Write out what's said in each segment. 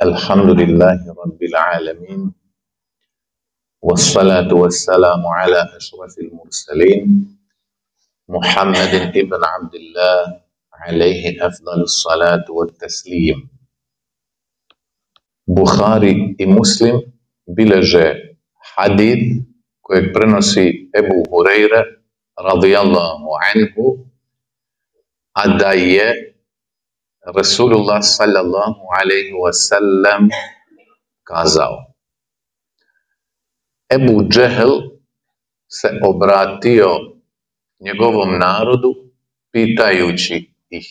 Alhamdulillahi Rabbil Alamin, wassalatu wassalamu ala ashrafil mursalin, Muhammadin ibn Abdillah, alayhi afdalus salatu wat taslim. Buhari i Muslim bileže hadith kojeg prenosi Ebu Hureyre radijallahu anhu, a da je Rasulullah sallallahu alaihi wasallam kazao: Ebu Džehl se obratio njegovom narodu pitajući ih: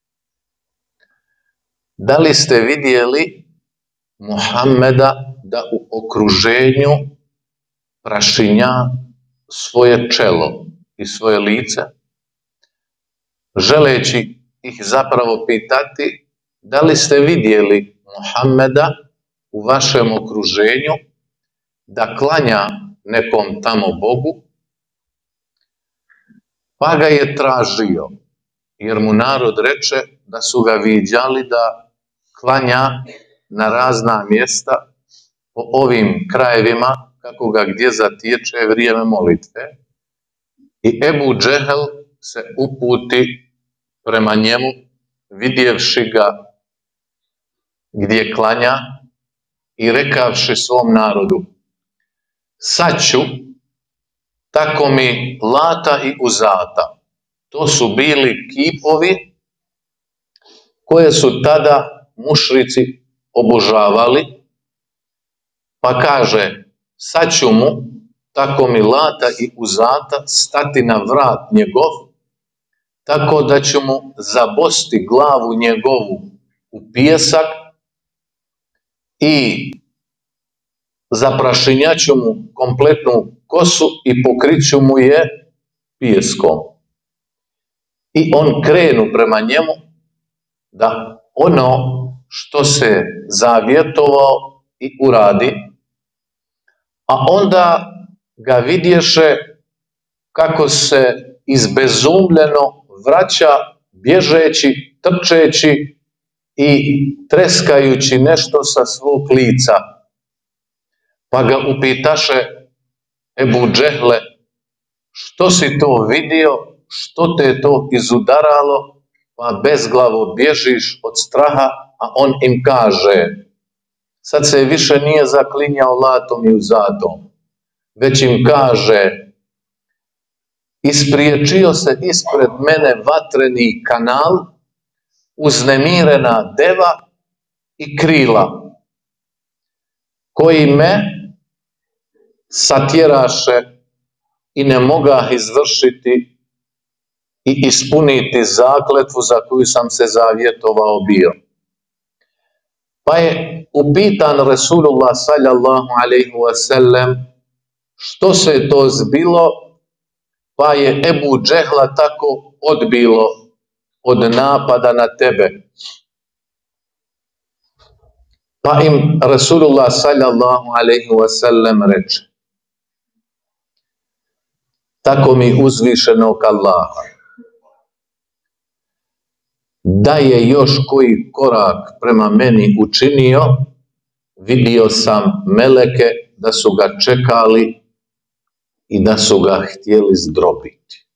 da li ste vidjeli Muhammeda da u okruženju prašinja svoje čelo i svoje lice, želeći ih zapravo pitati da li ste vidjeli Muhammeda u vašem okruženju da klanja nekom tamo Bogu, pa ga je tražio, jer mu narod reče da su ga viđali da klanja na razna mjesta po ovim krajevima, kako ga gdje zatječe vrijeme molitve. I Ebu Džehl se uputi prema njemu, vidjevši ga gdje klanja i rekavši svom narodu: sad ću, tako mi Lata i Uzata. To su bili kipovi koje su tada mušrici obožavali, pa kaže: sad ću mu, tako mi Lata i Uzata, stati na vrat njegov, tako da ću mu zabosti glavu njegovu u pijesak i zaprašinjat ću mu kompletnu kosu i pokrit ću mu je pijeskom. I on krenu prema njemu da ono što se zavjetovao i uradi, a onda ga vidješe kako se izbezumljeno vraća, bježeći, trčeći i treskajući nešto sa svog lica. Pa ga upitaše: Ebu Džehle, što si to vidio, što te je to izudaralo, pa bezglavo bježiš od straha? A on im kaže, sad se više nije zaklinjao Latom i Uzatom, već im kaže: ispriječio se ispred mene vatreni kanal, uznemirena deva i krila, koji me satjeraše i ne mogah izvršiti i ispuniti zakletvu za koju sam se zavjetovao bio. Pa je upitan Rasulullah sallallahu alaihi wasallam što se je to zbilo, pa je Ebu Džehla tako odbilo od napada na tebe. Pa im Rasulullah sallallahu alaihi wasallam reče: tako mi uzvišenog Allaha, da je još koji korak prema meni učinio, vidio sam meleke da su ga čekali i da su ga htjeli zdrobiti.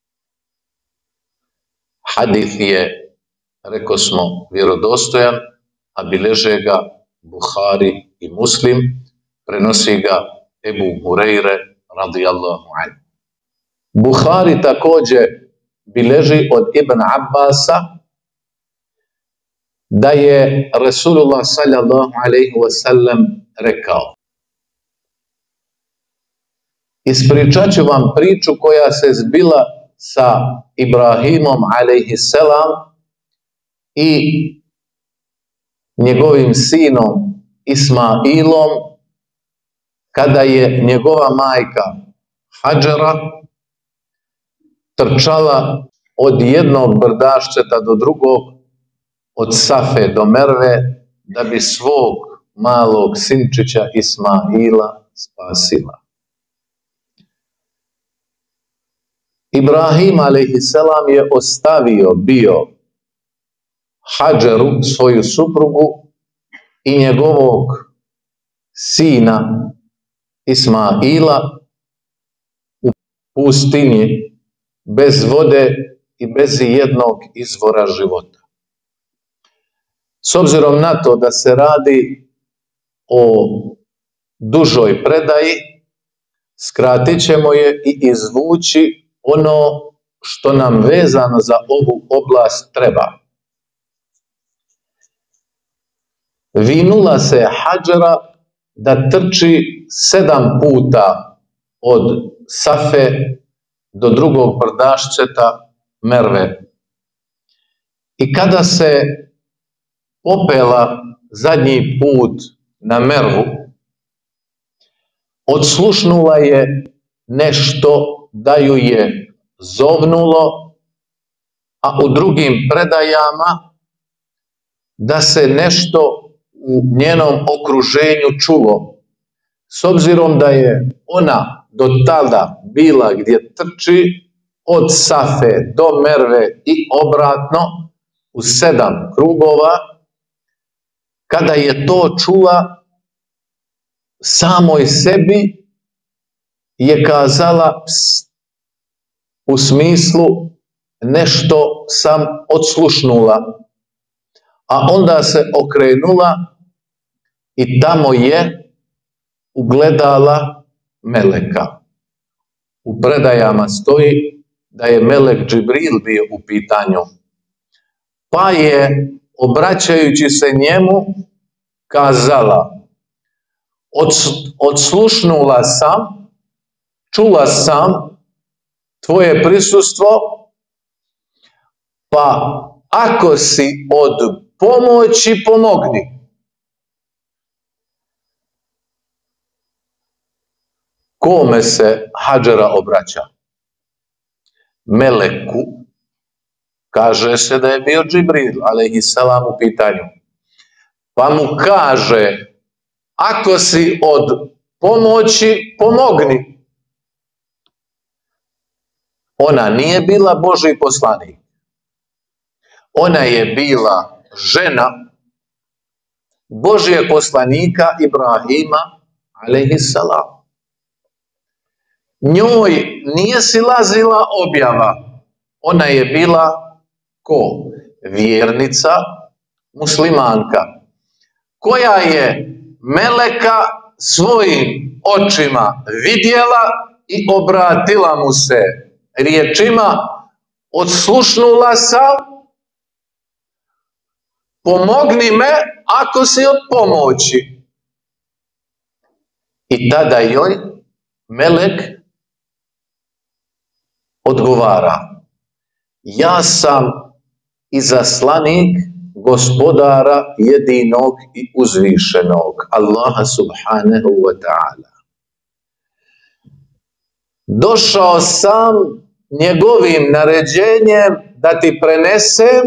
Hadith je, reko smo, vjerodostojan, a bileže ga Buhari i Muslim, prenosi ga Ebu Hureyre radijallahu anhu. Buhari također bileži od Ibn Abbasa da je Rasulullah sallallahu alaihi wasallam rekao: ispričat ću vam priču koja se zbila sa Ibrahimom alaihi selam i njegovim sinom Ismailom, kada je njegova majka Hadžara trčala od jednog brdaščeta do drugog, od Safe do Merve, da bi svog malog sinčića Ismaila spasila. Ibrahim a.s. je ostavio bio Hadžaru, svoju suprugu, i njegovog sina Ismaila u pustinji bez vode i bez jednog izvora života. S obzirom na to da se radi o dužoj predaji, skratit ćemo je i izvući ono što nam vezano za ovu oblast treba. Vinula se Hadžera da trči 7 puta od Safe do drugog brdašceta Merve. I kada se popela zadnji put na Mervu, odslušnula je nešto da ju je zovnulo, a u drugim predajama da se nešto u njenom okruženju čulo. S obzirom da je ona do tada bila gdje trči od Safe do Merve i obratno u 7 krugova, kada je to čula, samoj sebi je kazala pst, u smislu nešto sam odslušnula, a onda se okrenula i tamo je ugledala meleka. U predajama stoji da je melek Džibril bio u pitanju, pa je, obraćajući se njemu, kazala: odslušnula sam, čula sam tvoje prisustvo, pa ako si od pomoći, pomogni. Kome se Hadžera obraća? Meleku. Kaže se da je bio Džibril, alejhiselam, u pitanju. Pa mu kaže: ako si od pomoći, pomogni. Ona nije bila Božji poslanik. Ona je bila žena Božjeg poslanika Ibrahima, alejhiselam. Njoj nije silazila objava. Ona je bila ko? Vjernica, muslimanka, koja je meleka svojim očima vidjela i obratila mu se riječima: odslušnula sam, pomogni me ako si od pomoći. I tada joj melek odgovara: ja sam izaslanik Gospodara jedinog i uzvišenog, Allaha subhanahu wa ta'ala. Došao sam njegovim naređenjem da ti prenesem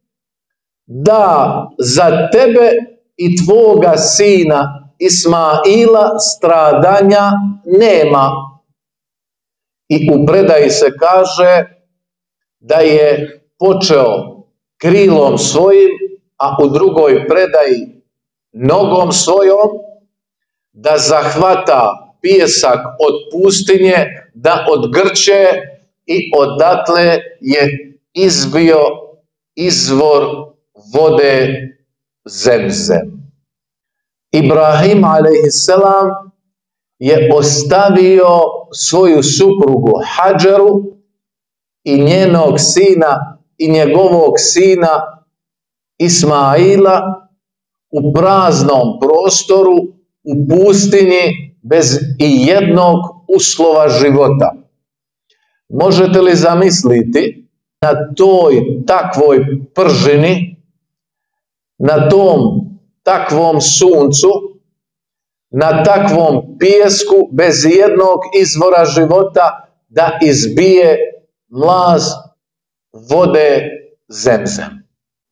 da za tebe i tvoga sina Ismaila stradanja nema. I u predaji se kaže da je počeo krilom svojim, a u drugoj predaji nogom svojom, da zahvata pijesak od pustinje, da odgrče i odatle je izbio izvor vode Zemzem. Ibrahim alejhiselam je ostavio svoju suprugu Hadžeru i njenog sina i njegovog sina Ismaila u praznom prostoru, u pustinji, bez i jednog uslova života. Možete li zamisliti na toj takvoj pržini, na tom takvom suncu, na takvom pijesku, bez jednog izvora života, da izbije mlaz vode Zemzem?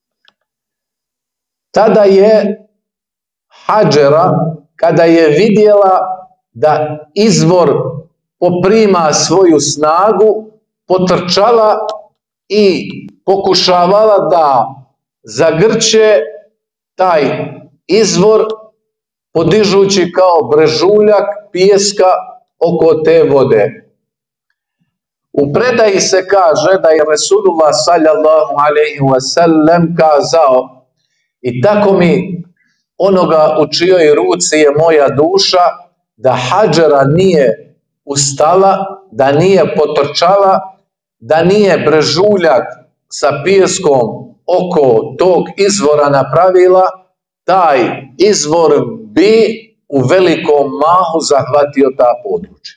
Tada je Hadžera, kada je vidjela da izvor poprima svoju snagu, potrčala i pokušavala da zagrče taj izvor podižući kao brežuljak pijeska oko te vode. U predaji se kaže da je Resulullah sallallahu alejhi ve sellem kazao: i tako mi onoga u čijoj ruci je moja duša, da hadžera nije ustala, da nije potrčala, da nije brežuljak sa pijeskom oko tog izvora napravila, taj izvor bi u velikom mahu zahvatio ta područja.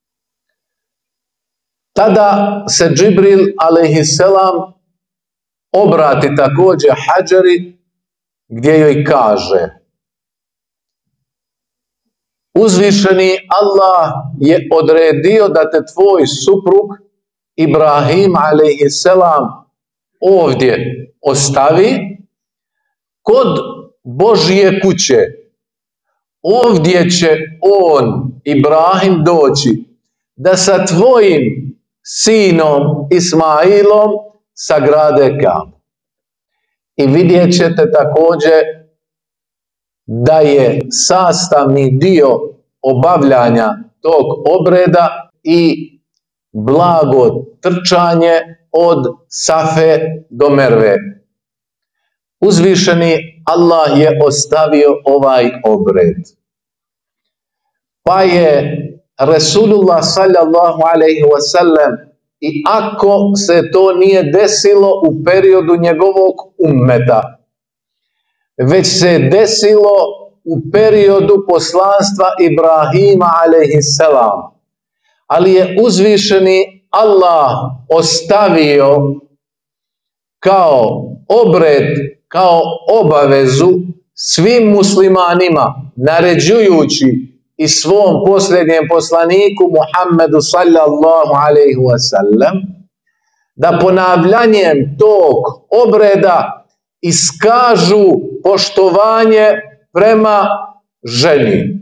Tada se Džibril alejhiselam obrati također hadžeri, gdje joj kaže: uzvišeni Allah je odredio da te tvoj suprug Ibrahim alejhiselam ovdje ostavi kod Božje kuće. Ovdje će on, Ibrahim, doći da sa tvojim sinom Ismailom sagrade Kabu. I vidjet ćete također da je sastavni dio obavljanja tog obreda i blago trčanje od Safe do Merve. Uzvišeni Allah je ostavio ovaj obred. Pa je Resulullah sallallahu alejhi ve sellem, i ako se to nije desilo u periodu njegovog ummeta, već se desilo u periodu poslanstva Ibrahima alejhiselam, ali je uzvišeni Allah ostavio kao obred, kao obavezu svim muslimanima, naređujući i svom posljednjem poslaniku Muhammedu sallallahu alejhi ve sellem, da ponavljanjem tog obreda iskažu poštovanje prema ženi.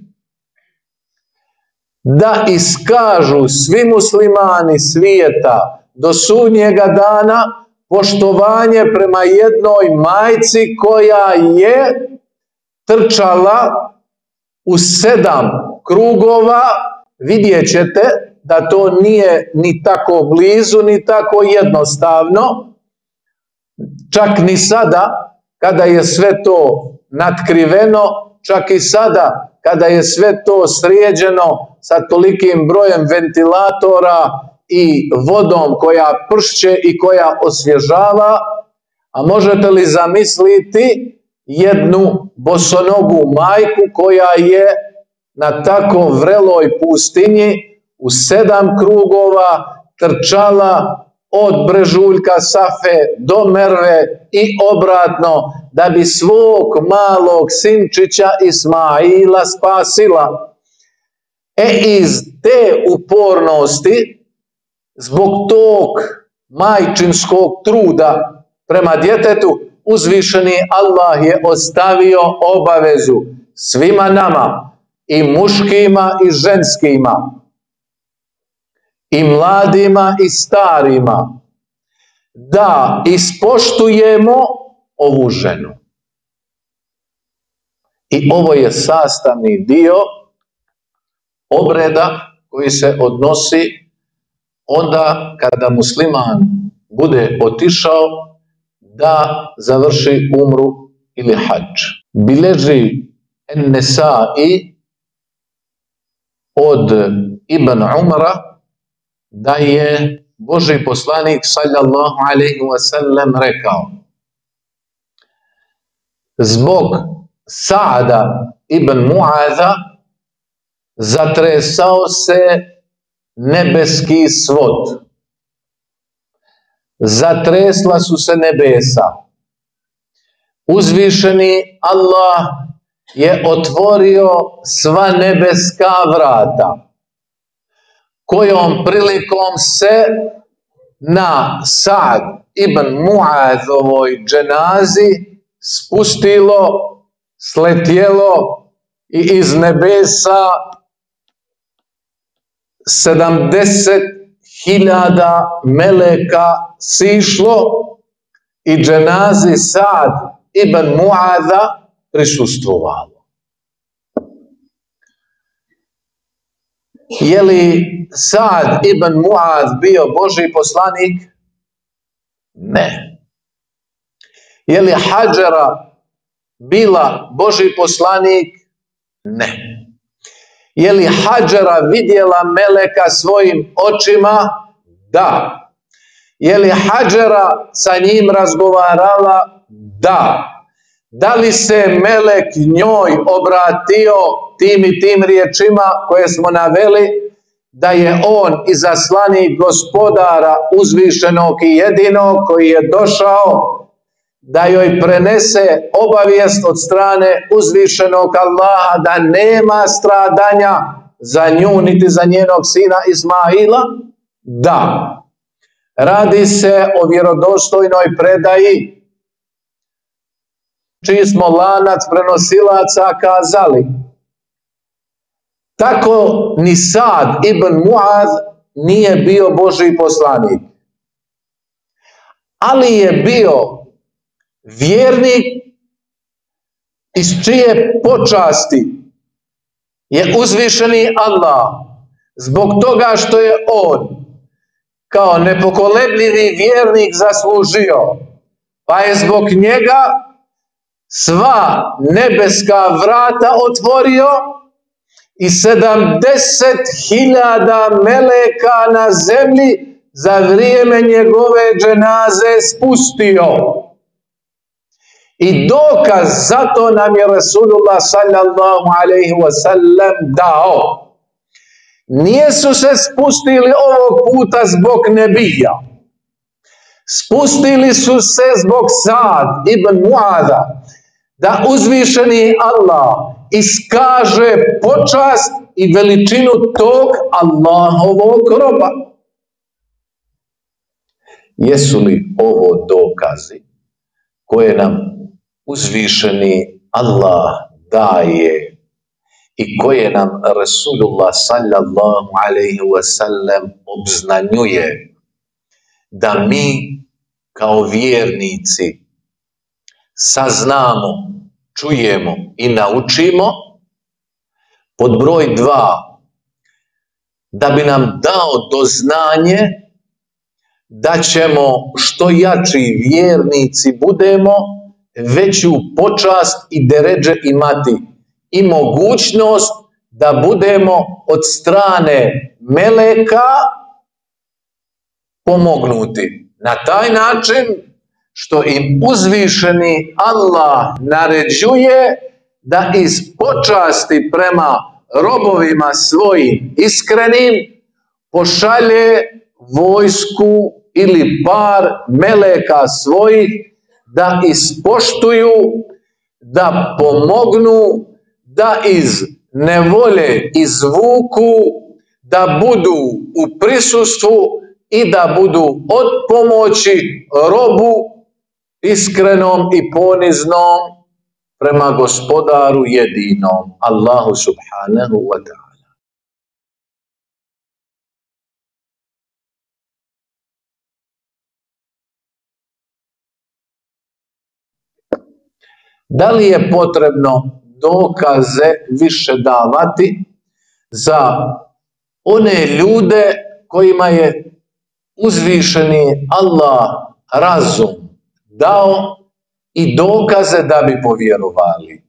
Da iskažu svi muslimani svijeta do sudnjega dana poštovanje prema jednoj majci koja je trčala u 7 krugova. Vidjet ćete da to nije ni tako blizu, ni tako jednostavno. Čak ni sada, kada je sve to natkriveno, čak i sada, kada je sve to sređeno sa tolikim brojem ventilatora i vodom koja pršće i koja osvježava, a možete li zamisliti jednu bosonogu majku koja je na tako vreloj pustinji u 7 krugova trčala od brežuljka Safe do Merve i obratno, da bi svog malog sinčića Ismaila spasila. Iz te upornosti, zbog tog majčinskog truda prema djetetu, uzvišeni Allah je ostavio obavezu svima nama, i muškima i ženskima, i mladima i starima, da ispoštujemo ovu ženu. I ovo je sastavni dio obreda koji se odnosi onda kada musliman bude otišao da završi umru ili hadž. Bileži En-Nesai od Ibn Umara da je Božji poslanik sallallahu alejhi ve sellem rekao: zbog Sa'ada ibn Mu'aza zatresao se nebeski svod, zatresla su se nebesa. Uzvišeni Allah je otvorio sva nebeska vrata, kojom prilikom se na Sa'd ibn Mu'azovoj dženazi spustilo, sletjelo i iz nebesa 70.000 meleka sišlo i dženazi Sa'd ibn Mu'aza prisustvovalo. Je li Sa'd ibn Mu'adh bio Božji poslanik? Ne. Je li Hadžara bila Božji poslanik? Ne. Je li Hadžara vidjela meleka svojim očima? Da. Je li Hadžara sa njim razgovarala? Da. Da li se melek njoj obratio tim i tim riječima koje smo naveli, da je on izaslanik gospodara uzvišenog i jedinog koji je došao da joj prenese obavijest od strane uzvišenog Allaha da nema stradanja za nju niti za njenog sina Ismaila? Da. Radi se o vjerodostojnoj predaji čiji smo lanac prenosilaca kazali. Tako ni Sa'd ibn Mu'adh nije bio Božji poslanik, ali je bio vjernik iz čije počasti je uzvišeni Allah zbog toga što je on kao nepokolebljivi vjernik zaslužio, pa je zbog njega sva nebeska vrata otvorio i 70.000 meleka na zemlji za vrijeme njegove dženaze spustio. I dokaz za to nam je Rasulullah sallallahu alaihi wa sallam dao. Nisu se spustili ovog puta zbog nebija. Spustili su se zbog Sa'd ibn Mu'adha, da uzvišeni Allah iskaže počast i veličinu tog Allahovog roba. Jesu li ovo dokazi koje nam uzvišeni Allah daje i koje nam Rasulullah sallallahu alaihi wa sallam obznanjuje da mi kao vjernici saznamo, čujemo i naučimo? Pod broj 2, da bi nam dao doznanje da ćemo što jači vjernici budemo, veću počast i deredže imati i mogućnost da budemo od strane meleka pomognuti. Na taj način što im uzvišeni Allah naređuje da iz počasti prema robovima svojim iskrenim pošalje vojsku ili par meleka svojih da ispoštuju, da pomognu, da iz nevolje izvuku, da budu u prisustvu i da budu od pomoći robu iskrenom i poniznom prema gospodaru jedinom, Allahu subhanahu wa ta'ala. Da li je potrebno dokaze više davati za one ljude kojima je uzvišeni Allah razum dao i dokaze da bi povjerovali?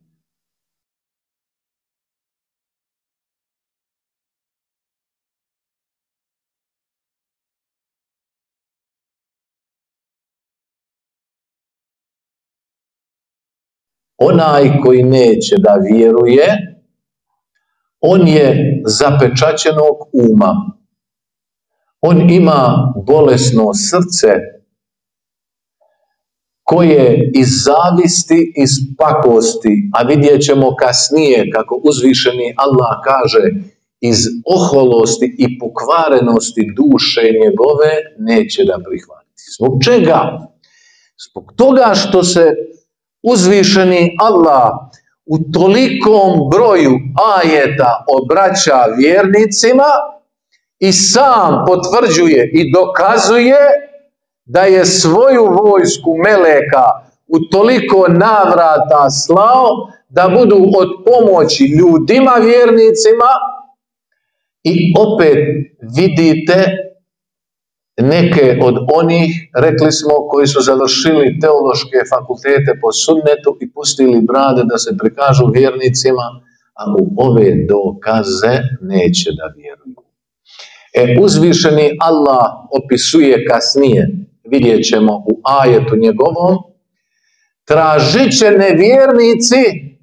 Onaj koji neće da vjeruje, on je zapečaćenog uma. On ima bolesno srce koje iz zavisti, iz pakosti, a vidjet ćemo kasnije kako uzvišeni Allah kaže, iz oholosti i pokvarenosti duše njegove neće da prihvati. Zbog čega? Zbog toga što se uzvišeni Allah u tolikom broju ajeta obraća vjernicima i sam potvrđuje i dokazuje da je svoju vojsku meleka u toliko navrata slao da budu od pomoći ljudima vjernicima i opet vidite neke od onih, rekli smo, koji su završili teološke fakultete po sunnetu i pustili brade da se prikažu vjernicima, a u ove dokaze neće da vjeruju. Uzvišeni Allah opisuje kasnije, vidjet ćemo u ajetu njegovom, tražit će nevjernici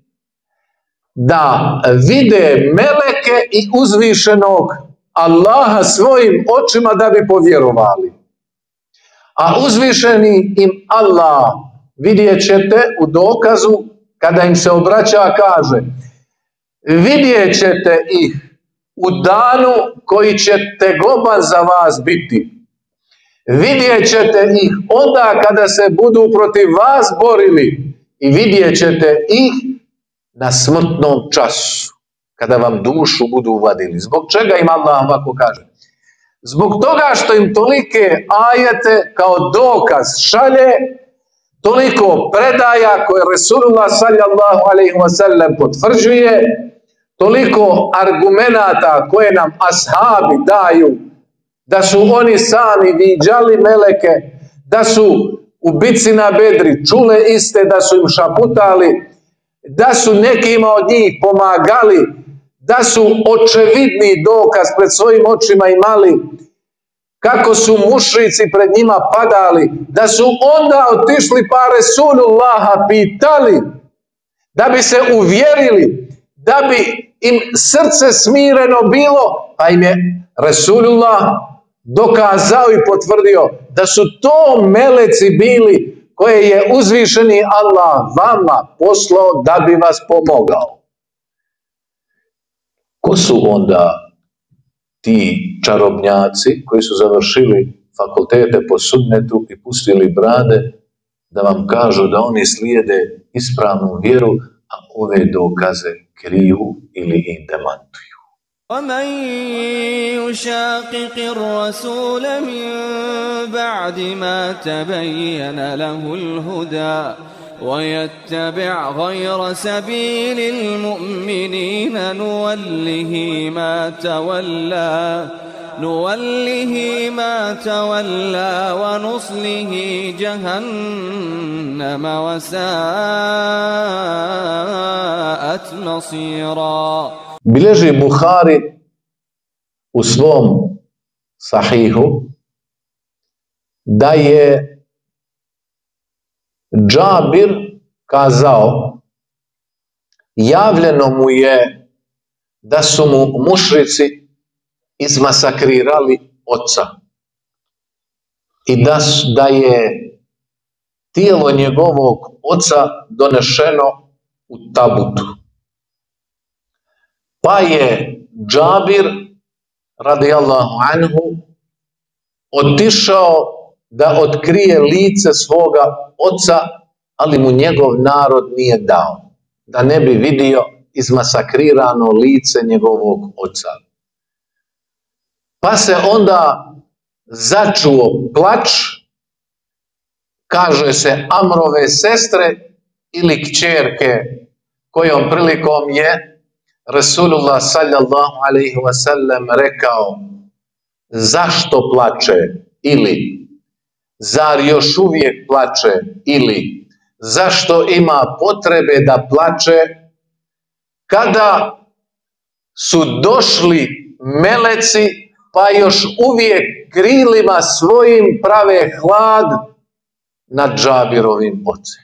da vide meleke i uzvišenog Allaha svojim očima da bi povjerovali. A uzvišeni im Allah, vidjet ćete u dokazu, kada im se obraća, kaže: vidjet ćete ih u danu koji će tegoban za vas biti. Vidjet ćete ih onda kada se budu protiv vas borili i vidjet ćete ih na smrtnom času, kada vam dušu budu vadili. Zbog čega im Allah ovako kaže? Zbog toga što im tolike ajete kao dokaz šalje, toliko predaja koje Resulullah sallallahu alejhi ve sellem potvrđuje, toliko argumenata koje nam ashabi daju, da su oni sami viđali meleke, da su u bici na Bedri čule iste, da su im šaputali, da su nekima od njih pomagali, da su očevidni dokaz pred svojim očima imali, kako su mušrici pred njima padali, da su onda otišli pa Resulullaha pitali, da bi se uvjerili, da bi im srce smireno bilo, pa im je Resulullah dokazao i potvrdio da su to meleci bili koje je uzvišeni Allah vama poslao da bi vas pomogao. Ko su onda ti čarobnjaci koji su završili fakultete po sunnetu i pustili brade da vam kažu da oni slijede ispravnu vjeru, a ove dokaze kriju ili im demantuju? وَمَنْ يُشَاقِقِ الرَّسُولَ مِنْ بَعْدِ مَا تَبَيَّنَ لَهُ الْهُدَى وَيَتَّبِعْ غَيْرَ سَبِيلِ الْمُؤْمِنِينَ نُوَلِّهِ مَا تَوَلَّى وَنُصْلِهِ جَهَنَّمَ وَسَاءَتْ مَصِيرًا. Bileži Buhari u svom sahihu da je Džabir kazao, javljeno mu je da su mu mušrici izmasakrirali oca i da je tijelo njegovog oca donešeno u tabutu. Pa je Džabir radijallahu anhu otišao da otkrije lice svoga oca, ali mu njegov narod nije dao, da ne bi vidio izmasakrirano lice njegovog oca. Pa se onda začuo plač, kaže se Amrove sestre ili kćerke, kojom prilikom je Resulullah sallallahu alaihi wa sallam rekao: zašto plače? Ili zar još uvijek plače? Ili zašto ima potrebe da plače? Kada su došli meleci pa još uvijek krilima svojim prave hlad nad Džabirovim ocem.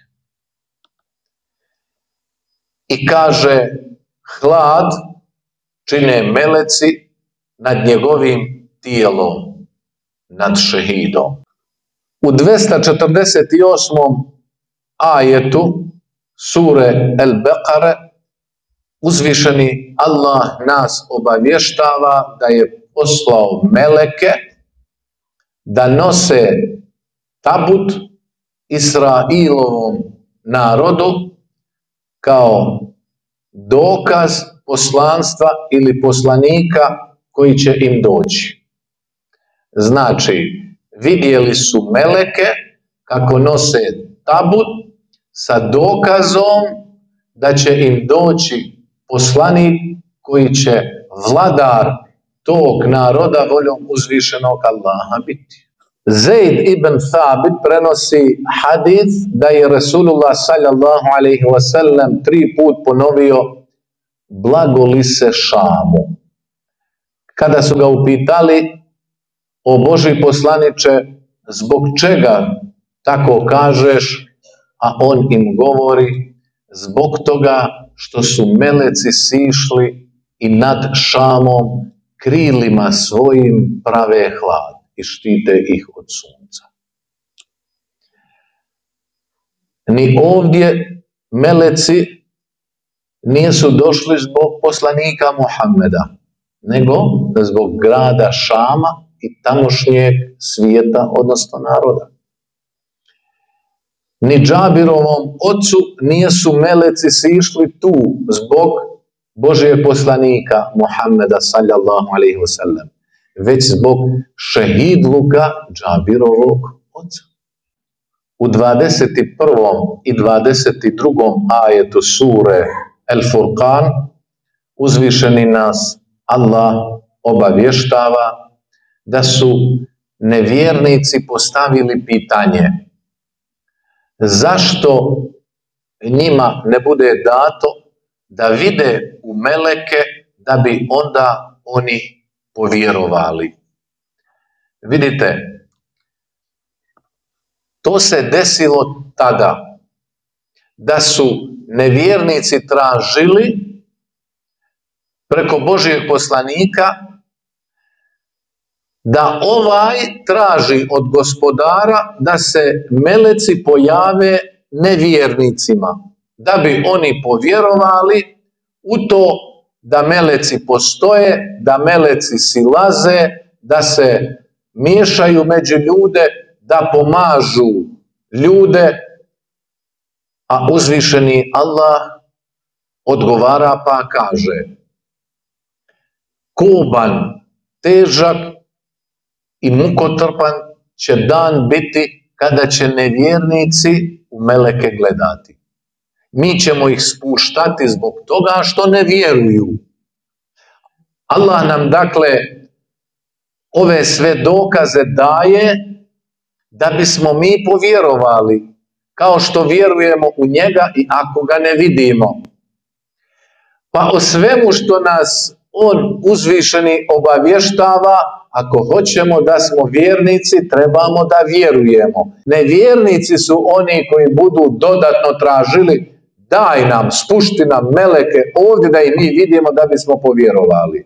I kaže, hlad čine meleci nad njegovim tijelom, nad šehidom. U 248. ajetu sure El-Beqare uzvišeni Allah nas obavještava da je poslao meleke da nose tabut Israilovom narodu kao dokaz poslanstva ili poslanika koji će im doći. Znači, vidjeli su meleke kako nose tabut, sa dokazom da će im doći poslanik koji će vladar tog naroda voljom uzvišenog Allaha biti. Zaid ibn Thabit prenosi hadis da je Rasulullah sallallahu alaihi wasallam 3 put ponovio blagoli se Šamu. Kada su ga upitali, o Božji poslaniče, zbog čega tako kažeš, a on im govori, zbog toga što su meleci sišli i nad Šamom krilima svojim prave hlad i štite ih od sunca. Ni ovdje meleci nisu došli zbog poslanika Muhammeda, nego zbog grada Šama i tamošnjeg svijeta, odnosno naroda. Ni Džabirovom ocu nisu meleci sišli tu zbog Božijeg poslanika Muhammeda sallallahu alaihi wasallam, već zbog šehidluka Džabirovog oca. U 21. i 22. ajetu sure El Furqan uzvišeni nas Allah obavještava da su nevjernici postavili pitanje zašto njima ne bude dato da vide u meleke da bi onda oni povjerovali. Vidite, to se desilo tada da su nevjernici tražili preko Božijeg poslanika da ovaj traži od gospodara da se meleci pojave nevjernicima, da bi oni povjerovali u to da meleci postoje, da meleci silaze, da se miješaju među ljude, da pomažu ljude, a uzvišeni Allah odgovara pa kaže: kuban, težak i mukotrpan će dan biti kada će nevjernici u meleke gledati. Mi ćemo ih spuštati zbog toga što ne vjeruju. Allah nam dakle ove sve dokaze daje da bismo mi povjerovali, kao što vjerujemo u njega i ako ga ne vidimo. Pa o svemu što nas on uzvišeni obavještava, ako hoćemo da smo vjernici, trebamo da vjerujemo. Nevjernici su oni koji budu dodatno tražili: daj nam, spušti nam meleke ovdje da ih mi vidimo da bismo povjerovali.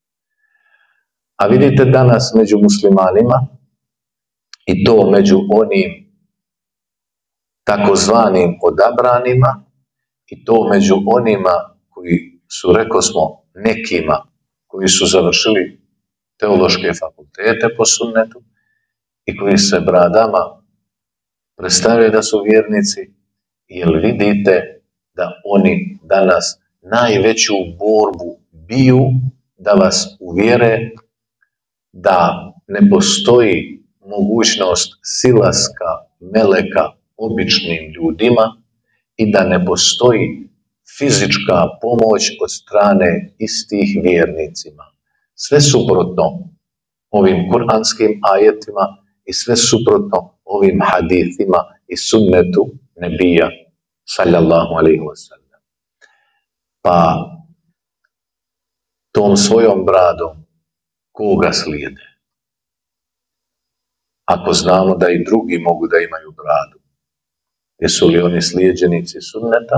A vidite danas među muslimanima, i to među onim takozvanim odabranima, i to među onima koji su, rekosmo, nekima koji su završili teološke fakultete po sunnetu i koji se bradama predstavljaju da su vjernici, jer vidite da oni danas najveću borbu biju da vas uvjere da ne postoji mogućnost silaska meleka običnim ljudima i da ne postoji fizička pomoć od strane istih vjernicima. Sve suprotno ovim kuranskim ajetima i sve suprotno ovim hadithima i sunnetu nebija sallallahu alaihi wasallam. Pa tom svojom bradom koga slijede? Ako znamo da i drugi mogu da imaju bradu, jesu li oni slijedjenici sunneta?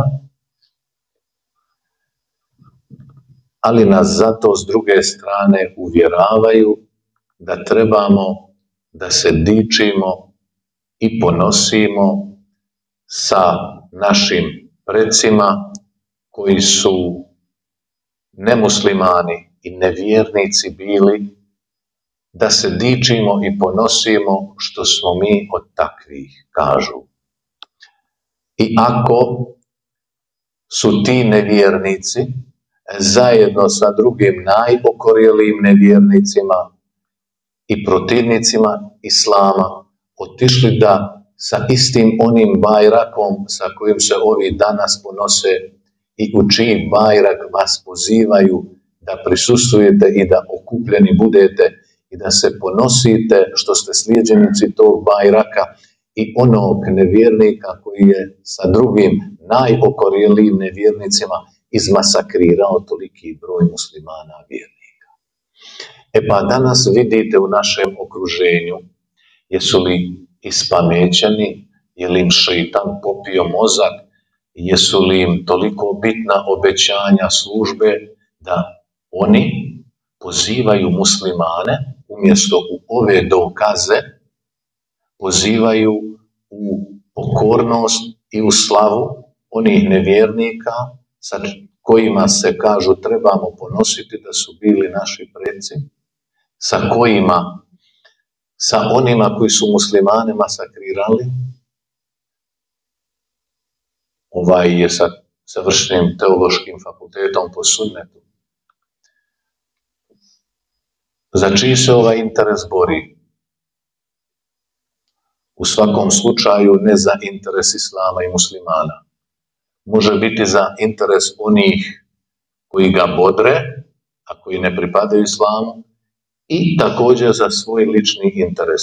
Ali nas zato s druge strane uvjeravaju da trebamo da se dičimo i ponosimo sa našim precima koji su nemuslimani i nevjernici bili, da se dičimo i ponosimo što smo mi od takvih, kažu. I ako su ti nevjernici zajedno sa drugim najokorjelijim nevjernicima i protivnicima Islama otišli da sa istim onim bajrakom sa kojim se ovi danas ponose i u čiji bajrak vas pozivaju da prisustvujete i da okupljeni budete i da se ponosite što ste slijedjenici tog bajraka i onog nevjernika koji je sa drugim najokorjelijim nevjernicima izmasakrirao toliki broj muslimana vjernika. Pa danas vidite u našem okruženju, jesu li ispamećeni, je li im šeitan popio mozak, jesu li im toliko bitna obećanja službe da oni pozivaju muslimane umjesto u ove dokaze, pozivaju u pokornost i u slavu onih nevjernika sa kojima se kažu trebamo ponositi da su bili naši preci, sa kojima, sa onima koji su muslimane masakrirali. Ovaj je sa završenim teološkim fakultetom po sunnetu. Za čiji se ovaj interes bori? U svakom slučaju ne za interes islama i muslimana. Može biti za interes onih koji ga bodre, a koji ne pripadaju islamu, i također za svoj lični interes.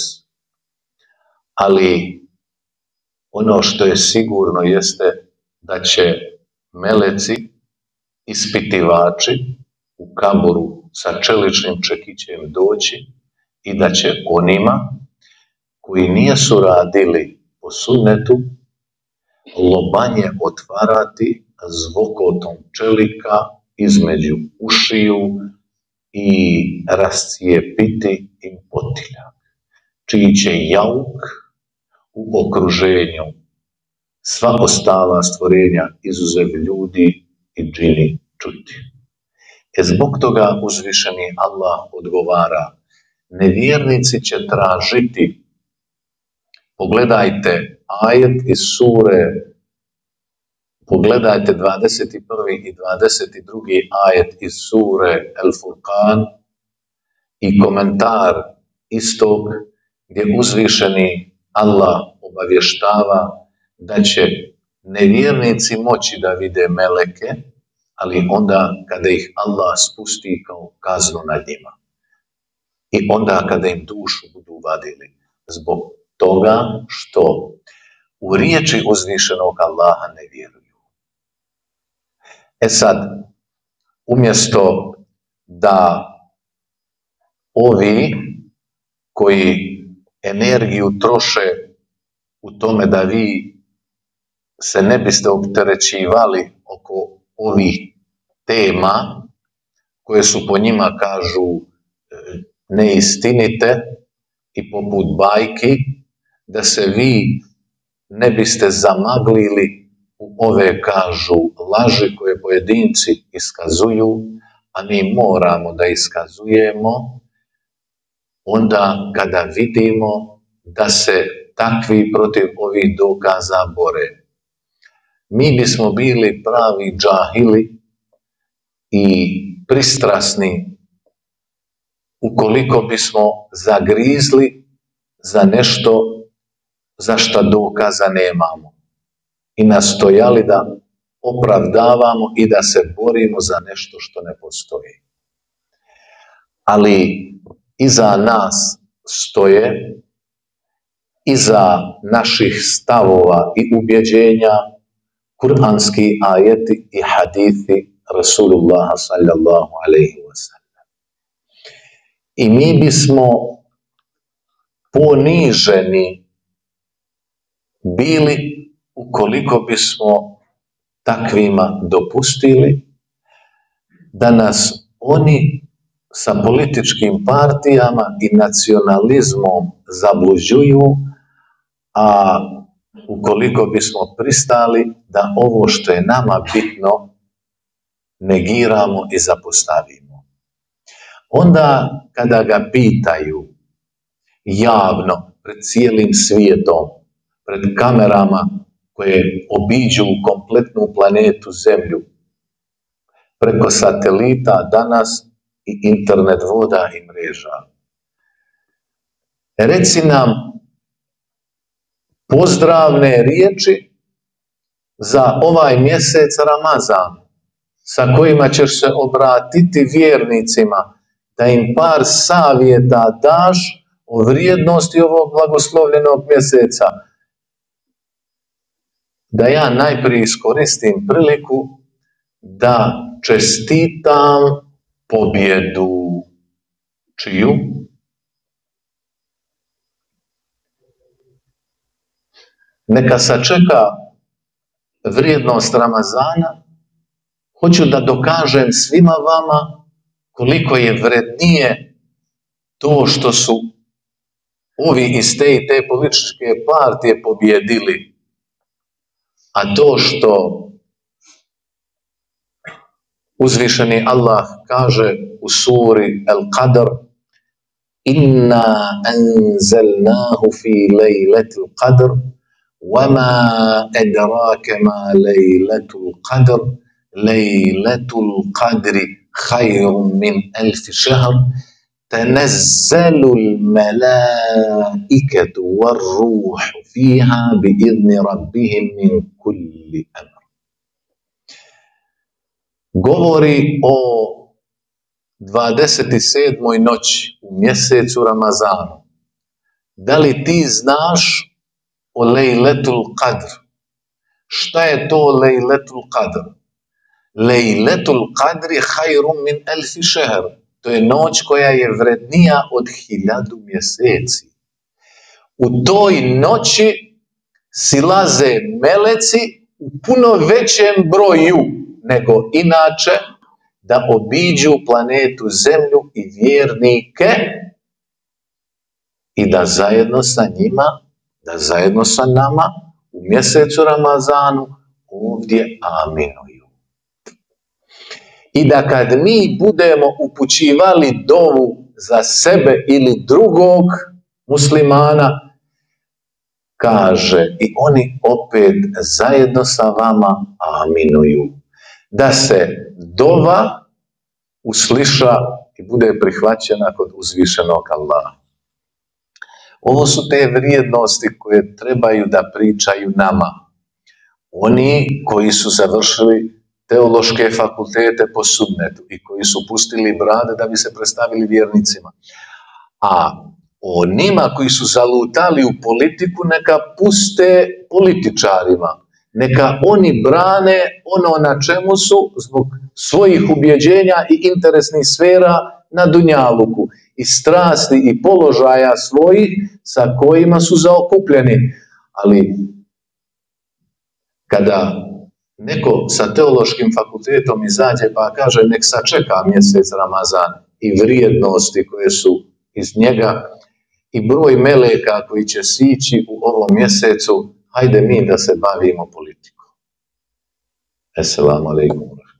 Ali ono što je sigurno jeste da će meleci, ispitivači u kaboru sa čeličnim čekićem doći i da će onima koji nisu radili po sunnetu lobanje otvarati zvokotom čelika između ušiju i rascijepiti im potiljak, čiji će jauk u okruženju sva ostala stvorenja izuzev ljudi i džini čuti. Zbog toga uzvišeni Allah odgovara, nevjernici će tražiti, pogledajte ajet iz sure, pogledajte 21. i 22. ajet iz sure El Furqan i komentar istog gdje uzvišeni Allah obavještava da će nevjernici moći da vide meleke, ali onda kada ih Allah spusti kao kaznu nad njima. I onda kada im dušu budu vadili. Zbog toga što u riječi uzvišenog Allaha ne vjeruju. Sad, umjesto da ovi koji energiju troše u tome da vi se ne biste opterećivali oko ovih tema koje su po njima kažu neistinite i poput bajki, da se vi ne biste zamaglili u ove kažu laži koje pojedinci iskazuju, a mi moramo da iskazujemo onda kada vidimo da se takvi protiv ovih dokaza bore. Mi bismo bili pravi džahili i pristrasni ukoliko bismo zagrizli za nešto za što dokaza nemamo i nastojali da opravdavamo i da se borimo za nešto što ne postoji. Ali iza nas stoje, iza naših stavova i ubjeđenja, kuranski ajeti i hadithi Rasulullah sallallahu alaihi wa sallam. I mi bismo poniženi bili ukoliko bismo takvima dopustili da nas oni sa političkim partijama i nacionalizmom zabluđuju, a ukoliko bismo pristali da ovo što je nama bitno negiramo i zapostavimo. Onda kada ga pitaju javno, pred cijelim svijetom, pred kamerama koje obiđu kompletnu planetu Zemlju, preko satelita danas i internet voda i mreža. Reci nam pozdravne riječi za ovaj mjesec Ramazan, sa kojima ćeš se obratiti vjernicima, da im par savjeta daš o vrijednosti ovog blagoslovljenog mjeseca, da ja najprije iskoristim priliku da čestitam pobjedu. Čiju? Neka sačeka vrijednost Ramazana. Hoću da dokažem svima vama koliko je vrednije to što su ovi iz te i te političke partije pobjedili, a to što uzvišeni Allah kaže u suri Al-Qadr: Inna anzalnahu fi lejletil qadr, wama edrake ma lejletul qadr, lejletul qadri khayrun min alfi shahr, tenezzalul melaiketu war ruhu fiha bi idni rabbihim min kulli amr. Govori o 27. noći u mjesecu Ramazanu. Da li ti znaš o Lejletul Qadr? Šta je to Lejletul Qadr? Lejletul Qadri hajrum min elfi šehr. To je noć koja je vrednija od 1000 mjeseci. U toj noći silaze meleci u puno većem broju nego inače da obiđu planetu Zemlju i vjernike i da zajedno sa njima, da zajedno sa nama u mjesecu Ramazanu ovdje aminuju. I da kad mi budemo upućivali dovu za sebe ili drugog muslimana, kaže, i oni opet zajedno sa vama aminuju. Da se dova usliša i bude prihvaćena kod uzvišenog Allaha. Ovo su te vrijednosti koje trebaju da pričaju nama. Oni koji su završili teološke fakultete po sunnetu i koji su pustili brade da bi se predstavili vjernicima. A onima koji su zalutali u politiku neka puste političarima. Neka oni brane ono na čemu su zbog svojih ubjeđenja i interesnih sfera na dunjaluku i strasti i položaja svojih sa kojima su zaokupljeni. Ali kada neko sa teološkim fakultetom izađe pa kaže nek sačeka mjesec Ramazan i vrijednosti koje su iz njega i broj meleka koji će sići u ovom mjesecu, hajde mi da se bavimo politikom. Esselamu alaikum.